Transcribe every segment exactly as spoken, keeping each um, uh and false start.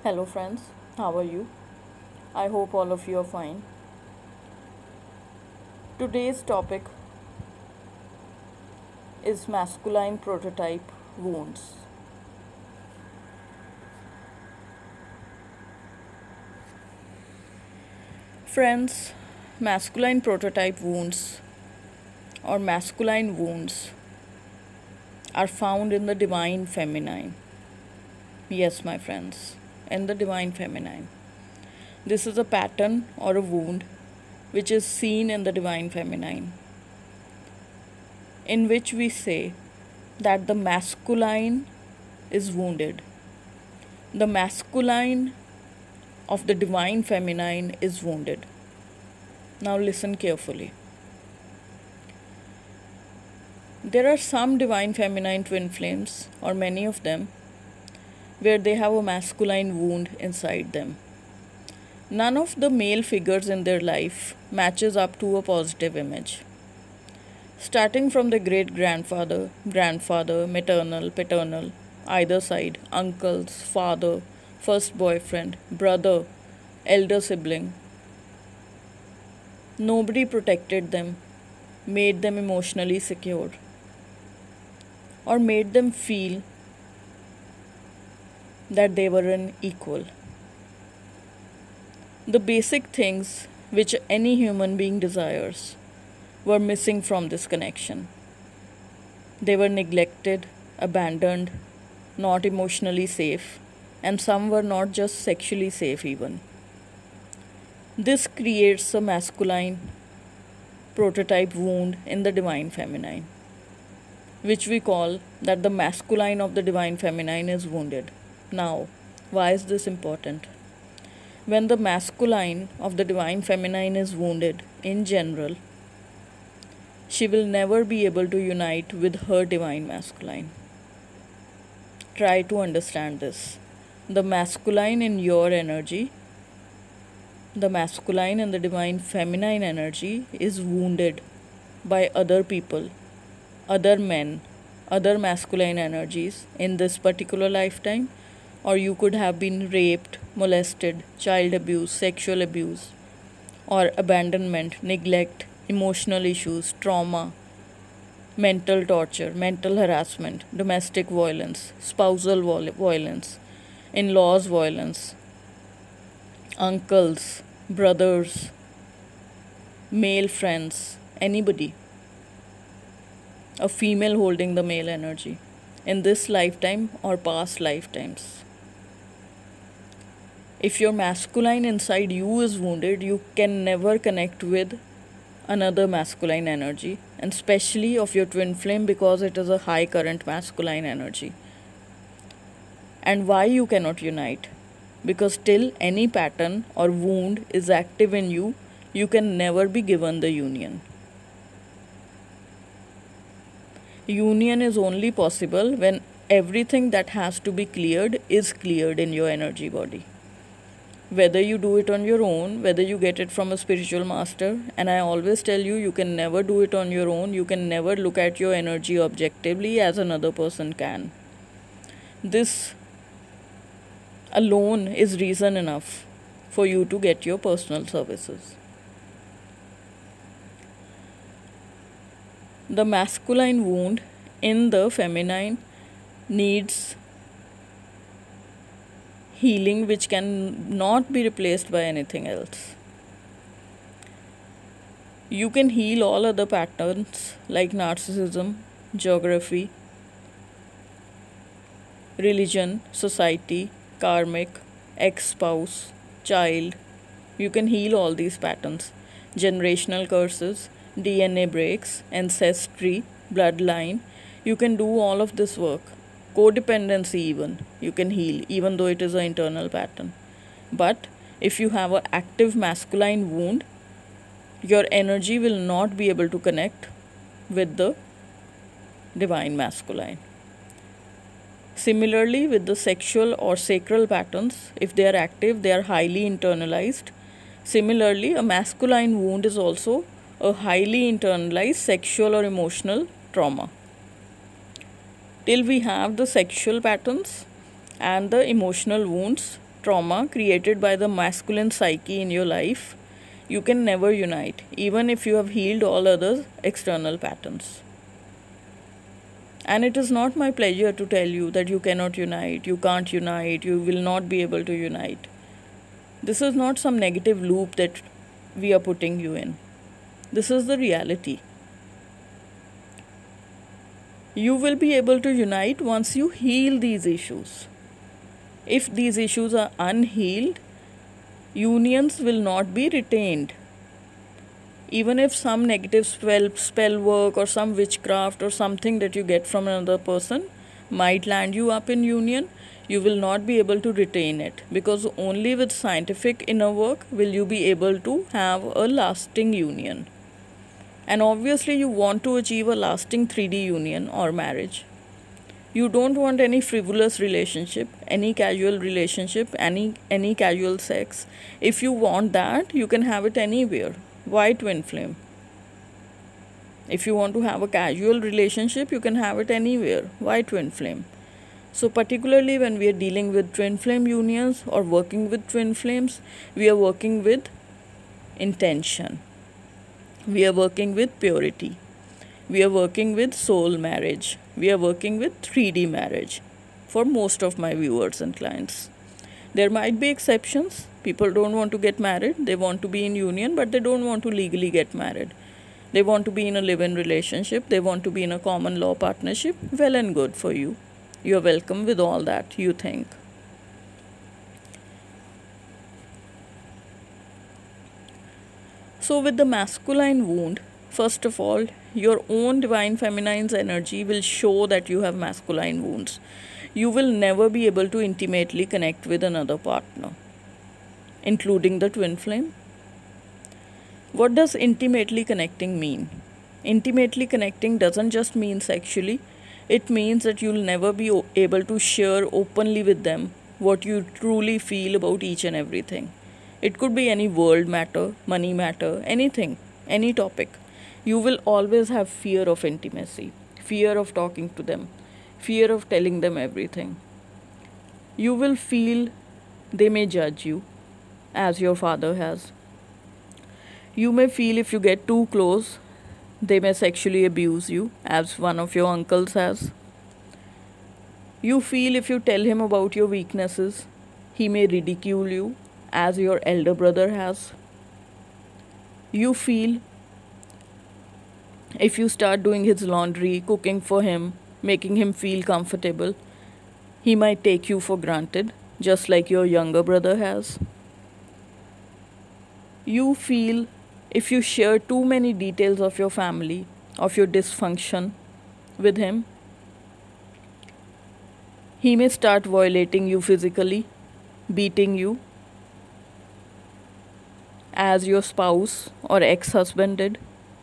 Hello, friends. How are you? I hope all of you are fine. Today's topic is masculine prototype wounds. Friends, masculine prototype wounds or masculine wounds are found in the divine feminine. Yes, my friends, in the divine feminine. This is a pattern or a wound which is seen in the divine feminine, in which we say that the masculine is wounded. The masculine of the divine feminine is wounded. Now, listen carefully. There are some divine feminine twin flames, or many of them, where they have a masculine wound inside them. None of the male figures in their life matches up to a positive image. Starting from the great grandfather, grandfather, maternal, paternal, either side, uncles, father, first boyfriend, brother, elder sibling, nobody protected them, made them emotionally secure, or made them feel that they were an equal. The basic things which any human being desires were missing from this connection. They were neglected, abandoned, not emotionally safe, and some were not just sexually safe even. This creates a masculine prototype wound in the divine feminine, which we call that the masculine of the divine feminine is wounded. Now, why is this important? When the masculine of the divine feminine is wounded in general, she will never be able to unite with her divine masculine. Try to understand this. The masculine in your energy, the masculine and the divine feminine energy is wounded by other people, other men, other masculine energies in this particular lifetime, or you could have been raped, molested, child abuse, sexual abuse, or abandonment, neglect, emotional issues, trauma, mental torture, mental harassment, domestic violence, spousal violence, in laws violence, uncles, brothers, male friends, anybody, a female holding the male energy in this lifetime or past lifetimes. If your masculine inside you is wounded, you can never connect with another masculine energy, and especially of your twin flame, because it is a high current masculine energy. And why you cannot unite? Because till any pattern or wound is active in you, you can never be given the union. Union is only possible when everything that has to be cleared is cleared in your energy body. Whether you do it on your own, whether you get it from a spiritual master, and I always tell you, you can never do it on your own. You can never look at your energy objectively as another person can. This alone is reason enough for you to get your personal services. The masculine wound in the feminine needs healing, which can not be replaced by anything else. You can heal all other patterns like narcissism, geography, religion, society, karmic, ex-spouse, child. You can heal all these patterns. Generational curses, D N A breaks, ancestry, bloodline. You can do all of this work. Codependency even, you can heal, even though it is an internal pattern. But if you have an active masculine wound, your energy will not be able to connect with the divine masculine. Similarly, with the sexual or sacral patterns, if they are active, they are highly internalized. Similarly, a masculine wound is also a highly internalized sexual or emotional trauma. Till we have the sexual patterns and the emotional wounds, trauma created by the masculine psyche in your life, you can never unite, even if you have healed all other external patterns. And it is not my pleasure to tell you that you cannot unite, you can't unite, you will not be able to unite. This is not some negative loop that we are putting you in. This is the reality. You will be able to unite once you heal these issues. If these issues are unhealed, unions will not be retained. Even if some negative spell, spell work or some witchcraft or something that you get from another person might land you up in union, you will not be able to retain it, because only with scientific inner work will you be able to have a lasting union. And obviously you want to achieve a lasting three D union or marriage. You don't want any frivolous relationship, any casual relationship, any any casual sex. If you want that, you can have it anywhere. Why twin flame? If you want to have a casual relationship, you can have it anywhere. Why twin flame? So particularly when we are dealing with twin flame unions or working with twin flames, we are working with intention. We are working with purity. We are working with soul marriage. We are working with three D marriage for most of my viewers and clients. There might be exceptions. People don't want to get married. They want to be in union, but they don't want to legally get married. They want to be in a live-in relationship. They want to be in a common law partnership. Well and good for you. You're welcome with all that you think. So with the masculine wound, first of all, your own divine feminine's energy will show that you have masculine wounds. You will never be able to intimately connect with another partner, including the twin flame. What does intimately connecting mean? Intimately connecting doesn't just mean sexually. It means that you'll never be able to share openly with them what you truly feel about each and everything. It could be any world matter, money matter, anything, any topic. You will always have fear of intimacy, fear of talking to them, fear of telling them everything. You will feel they may judge you, as your father has. You may feel if you get too close, they may sexually abuse you, as one of your uncles has. You feel if you tell him about your weaknesses, he may ridicule you, as your elder brother has. You feel if you start doing his laundry, cooking for him, making him feel comfortable, he might take you for granted, just like your younger brother has. You feel if you share too many details of your family, of your dysfunction with him, he may start violating you physically, beating you, as your spouse or ex-husband did.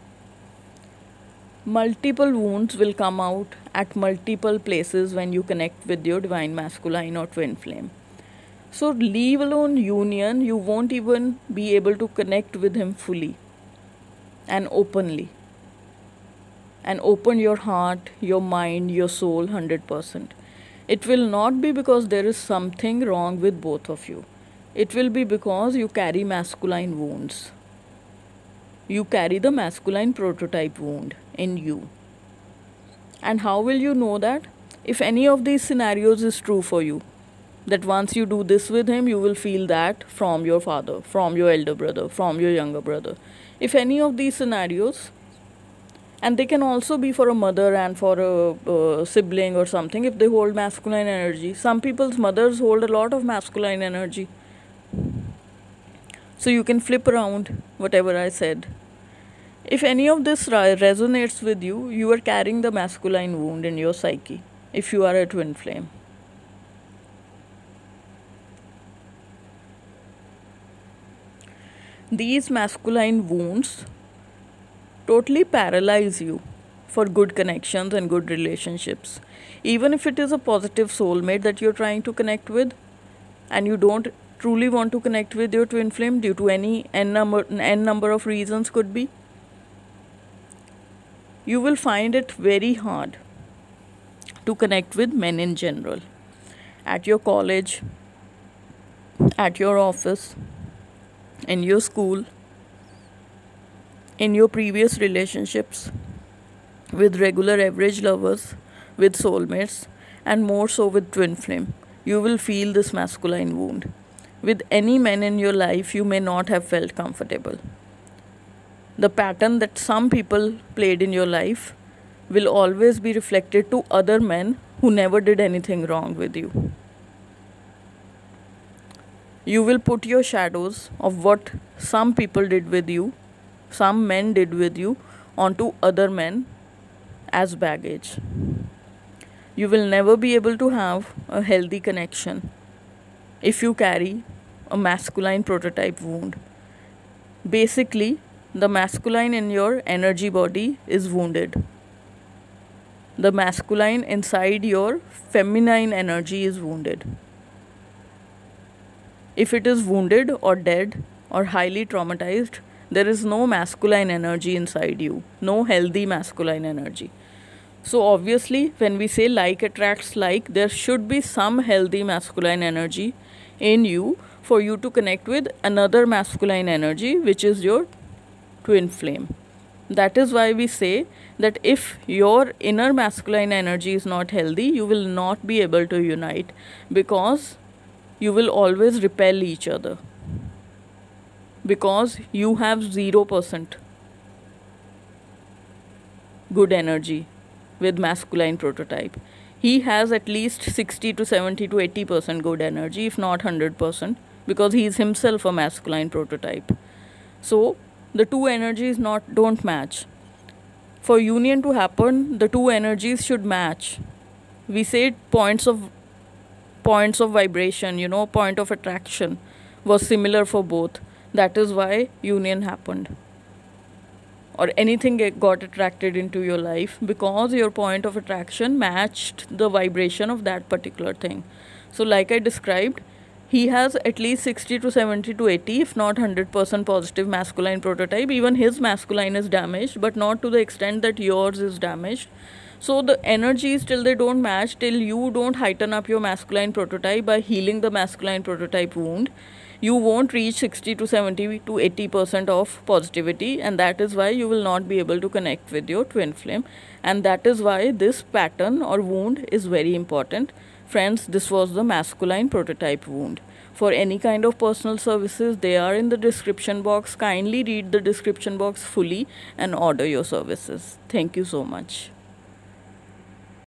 Multiple wounds will come out at multiple places when you connect with your divine masculine or twin flame. So leave alone union, you won't even be able to connect with him fully and openly. And open your heart, your mind, your soul one hundred percent. It will not be because there is something wrong with both of you. It will be because you carry masculine wounds. You carry the masculine prototype wound in you. And how will you know that? If any of these scenarios is true for you, that once you do this with him, you will feel that from your father, from your elder brother, from your younger brother. If any of these scenarios, and they can also be for a mother and for a uh, sibling or something, if they hold masculine energy. Some people's mothers hold a lot of masculine energy. So you can flip around whatever I said. If any of this resonates with you, you are carrying the masculine wound in your psyche, if you are a twin flame. These masculine wounds totally paralyze you for good connections and good relationships. Even if it is a positive soulmate that you're trying to connect with, and you don't truly want to connect with your twin flame due to any n number, n number of reasons could be, you will find it very hard to connect with men in general. At your college, at your office, in your school, in your previous relationships, with regular average lovers, with soulmates, and more so with twin flame, you will feel this masculine wound. With any men in your life, you may not have felt comfortable. The pattern that some people played in your life will always be reflected to other men who never did anything wrong with you. You will put your shadows of what some people did with you, some men did with you, onto other men as baggage. You will never be able to have a healthy connection if you carry a masculine prototype wound. Basically, the masculine in your energy body is wounded. The masculine inside your feminine energy is wounded. If it is wounded or dead or highly traumatized, there is no masculine energy inside you, no healthy masculine energy. So obviously, when we say like attracts like, there should be some healthy masculine energy in you for you to connect with another masculine energy, which is your twin flame. That is why we say that if your inner masculine energy is not healthy, you will not be able to unite, because you will always repel each other, because you have zero percent good energy with masculine prototype. He has at least sixty to seventy to eighty percent good energy, if not one hundred percent, because he is himself a masculine prototype. So the two energies not don't match. For union to happen, the two energies should match. We say points of points of vibration, you know, point of attraction was similar for both. That is why union happened, or anything got attracted into your life, because your point of attraction matched the vibration of that particular thing. So like I described, he has at least sixty to seventy to eighty, if not one hundred percent positive masculine prototype. Even his masculine is damaged, but not to the extent that yours is damaged. So the energies, till they don't match, till you don't heighten up your masculine prototype by healing the masculine prototype wound, you won't reach sixty to seventy to eighty percent of positivity, and that is why you will not be able to connect with your twin flame. And that is why this pattern or wound is very important. Friends, this was the masculine prototype wound. For any kind of personal services, they are in the description box. Kindly read the description box fully and order your services. Thank you so much.